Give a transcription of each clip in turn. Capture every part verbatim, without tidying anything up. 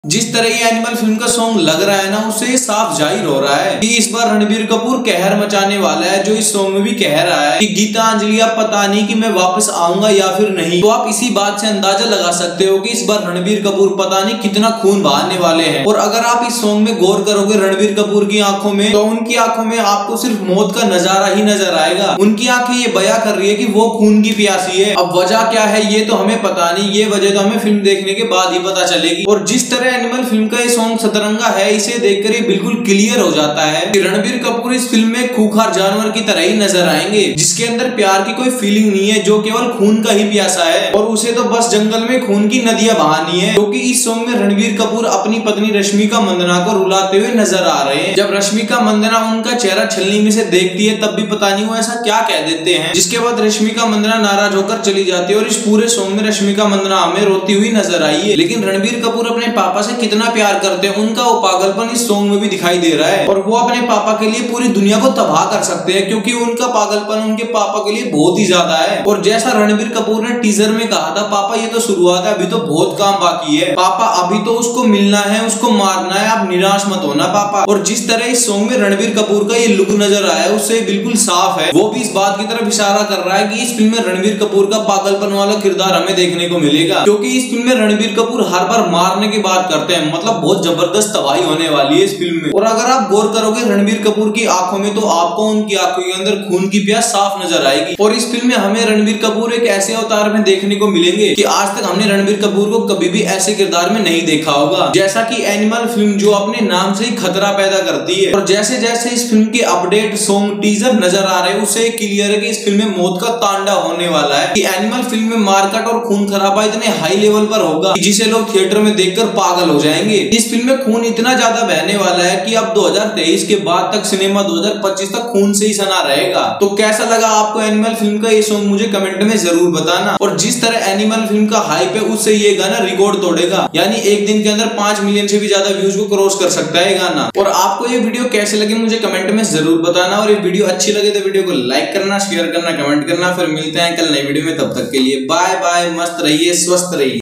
जिस तरह ये एनिमल फिल्म का सॉन्ग लग रहा है ना, उससे साफ जाहिर हो रहा है कि इस बार रणबीर कपूर कहर मचाने वाला है, जो इस सॉन्ग में भी कह रहा है कि गीतांजलि आप पता नहीं कि मैं वापस आऊंगा या फिर नहीं। तो आप इसी बात से अंदाजा लगा सकते हो कि इस बार रणबीर कपूर पता नहीं कितना खून बहाने वाले हैं। और अगर आप इस सॉन्ग में गौर करोगे रणबीर कपूर की आंखों में, तो उनकी आंखों में आपको सिर्फ मौत का नजारा ही नजर आएगा। उनकी आंखें ये बयां कर रही है कि वो खून की प्यासी है। अब वजह क्या है ये तो हमें पता नहीं, ये वजह तो हमें फिल्म देखने के बाद ही पता चलेगी। और जिस तरह एनिमल फिल्म का सॉन्ग सतरंगा है, इसे देखकर ये बिल्कुल क्लियर हो जाता है कि रणबीर कपूर इस फिल्म में खूंखार जानवर की तरह ही नजर आएंगे, जिसके अंदर प्यार की कोई फीलिंग नहीं है, जो केवल खून का ही प्यासा है और उसे तो बस जंगल में खून की नदियां बहानी है। क्योंकि इस सॉन्ग में रणबीर कपूर अपनी पत्नी रश्मिका मंदाना को रुलाते हुए नजर आ रहे हैं। जब रश्मिका मंदाना उनका चेहरा छलनी में से देखती है, तब भी पता नहीं वो ऐसा क्या कह देते हैं, जिसके बाद रश्मिका मंदाना नाराज होकर चली जाती है। और इस पूरे सॉन्ग में रश्मिका मंदाना हमें रोती हुई नजर आई है। लेकिन रणबीर कपूर अपने पापा से कितना प्यार करते हैं, उनका वो पागलपन इस सॉन्ग में भी दिखाई दे रहा है। और वो अपने पापा के लिए पूरी दुनिया को तबाह कर सकते हैं, क्योंकि उनका पागलपन उनके पापा के लिए बहुत ही ज्यादा है। और जैसा रणबीर कपूर ने टीजर में कहा था, पापा ये तो शुरुआत है, अभी तो बहुत काम बाकी है पापा, अभी तो उसको मिलना है, उसको मारना है, आप निराश मत होना पापा। और जिस तरह इस सॉन्ग में रणबीर कपूर का ये लुक नजर आया है, उससे बिल्कुल साफ है वो भी इस बात की तरफ इशारा कर रहा है कि इस फिल्म में रणबीर कपूर का पागलपन वाला किरदार हमें देखने को मिलेगा। क्योंकि इस फिल्म में रणबीर कपूर हर बार मारने की बात करते हैं, मतलब बहुत जबरदस्त तबाही होने वाली है इस फिल्म में। और अगर आप गौर करोगे रणबीर कपूर की आंखों में, तो आपको उनकी आंखों के अंदर खून की प्यास साफ नजर आएगी। और इस फिल्म में हमें रणबीर कपूर एक ऐसे अवतार में देखने को मिलेंगे कि आज तक हमने रणबीर कपूर को कभी भी ऐसे किरदार में नहीं देखा होगा। जैसा कि एनिमल फिल्म जो अपने नाम से ही खतरा पैदा करती है। और जैसे जैसे इस फिल्म के अपडेट सॉन्ग टीजर नजर आ रहे हैं, उससे क्लियर है कि इस फिल्म में मौत का तांडव होने वाला है। कि एनिमल फिल्म में मारकाट और खून खराबा इतने हाई लेवल पर होगा कि जिसे लोग थिएटर में देखकर पागल हो जाएंगे। इस फिल्म में खून इतना ज्यादा बहने वाला है कि अब दो हज़ार तेईस के बाद तक सिनेमा दो हज़ार पच्चीस तक खून से ही सना रहेगा। तो कैसा लगा आपको एनिमल फिल्म का ये सॉन्ग, मुझे कमेंट में जरूर बताना। और जिस तरह एनिमल फिल्म का हाइप है, उससे ये गाना रिकॉर्ड तोड़ेगा, यानी एक दिन के अंदर पांच मिलियन से भी ज्यादा व्यूज को क्रॉस कर सकता है गाना। और आपको ये वीडियो कैसे लगी मुझे कमेंट में जरूर बताना। और ये वीडियो अच्छी लगे तो वीडियो को लाइक करना, शेयर करना, कमेंट करना। फिर मिलते हैं कल नई वीडियो में, तब तक के लिए बाय बाय, मस्त रहिए, स्वस्थ रहिए।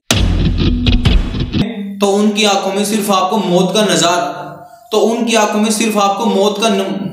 तो उनकी आंखों में सिर्फ आपको मौत का नजारा तो उनकी आंखों में सिर्फ आपको मौत का न...